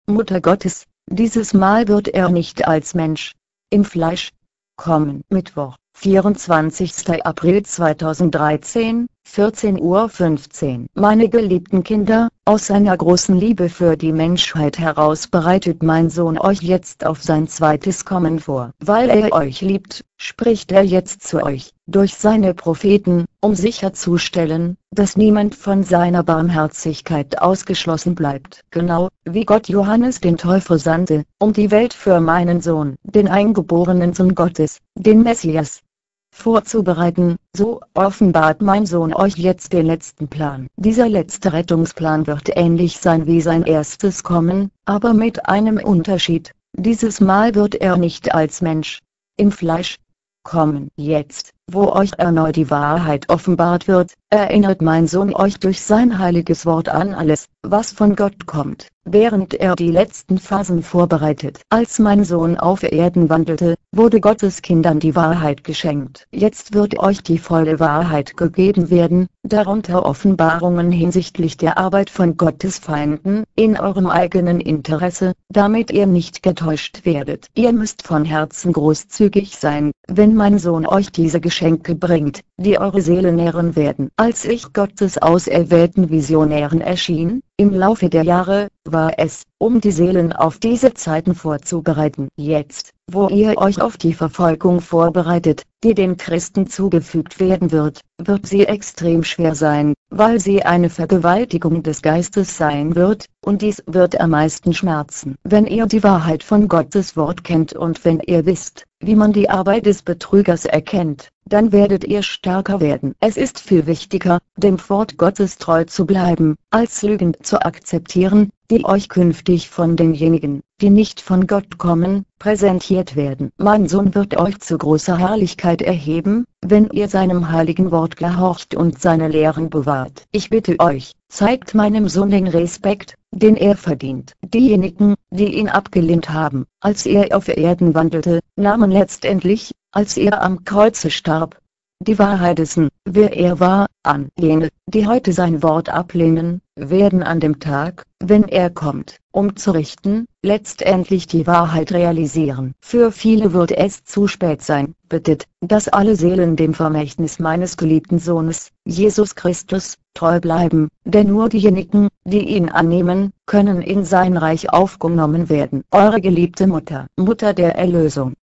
Mutter Gottes. Dieses Mal wird er nicht als Mensch im Fleisch kommen. Mittwoch, 24. April 2013, 14:15 Uhr. Meine geliebten Kinder, aus seiner großen Liebe für die Menschheit heraus bereitet mein Sohn euch jetzt auf sein zweites Kommen vor. Weil er euch liebt, spricht er jetzt zu euch, durch seine Propheten, um sicherzustellen, dass niemand von seiner Barmherzigkeit ausgeschlossen bleibt. Genau, wie Gott Johannes den Täufer sandte, um die Welt für meinen Sohn, den eingeborenen Sohn Gottes, den Messias, vorzubereiten, so offenbart mein Sohn euch jetzt den letzten Plan. Dieser letzte Rettungsplan wird ähnlich sein wie sein erstes Kommen, aber mit einem Unterschied: Dieses Mal wird er nicht als Mensch im Fleisch kommen. Jetzt, wo euch erneut die Wahrheit offenbart wird, erinnert mein Sohn euch durch sein heiliges Wort an alles, was von Gott kommt, während er die letzten Phasen vorbereitet. Als mein Sohn auf Erden wandelte, wurde Gottes Kindern die Wahrheit geschenkt. Jetzt wird euch die volle Wahrheit gegeben werden, darunter Offenbarungen hinsichtlich der Arbeit von Gottes Feinden, in eurem eigenen Interesse, damit ihr nicht getäuscht werdet. Ihr müsst von Herzen großzügig sein, wenn mein Sohn euch diese Geschenke bringt, die eure Seele nähren werden. Als ich Gottes auserwählten Visionären erschien, im Laufe der Jahre, war es, um die Seelen auf diese Zeiten vorzubereiten. Jetzt, wo ihr euch auf die Verfolgung vorbereitet, die den Christen zugefügt werden wird sie extrem schwer sein, weil sie eine Vergewaltigung des Geistes sein wird, und dies wird am meisten schmerzen. Wenn ihr die Wahrheit von Gottes Wort kennt und wenn ihr wisst, wie man die Arbeit des Betrügers erkennt, dann werdet ihr stärker werden. Es ist viel wichtiger, dem Wort Gottes treu zu bleiben, als Lügen zu akzeptieren, die euch künftig von denjenigen, die nicht von Gott kommen, präsentiert werden. Mein Sohn wird euch zu großer Herrlichkeit erheben, wenn ihr seinem heiligen Wort gehorcht und seine Lehren bewahrt. Ich bitte euch, zeigt meinem Sohn den Respekt, den er verdient. Diejenigen, die ihn abgelehnt haben, als er auf Erden wandelte, nahmen letztendlich, als er am Kreuze starb, die Wahrheit dessen, wer er war, an. Jene, die heute sein Wort ablehnen, werden an dem Tag, wenn er kommt, um zu richten, letztendlich die Wahrheit realisieren. Für viele wird es zu spät sein. Bittet, dass alle Seelen dem Vermächtnis meines geliebten Sohnes, Jesus Christus, treu bleiben, denn nur diejenigen, die ihn annehmen, können in sein Reich aufgenommen werden. Eure geliebte Mutter, Mutter der Erlösung.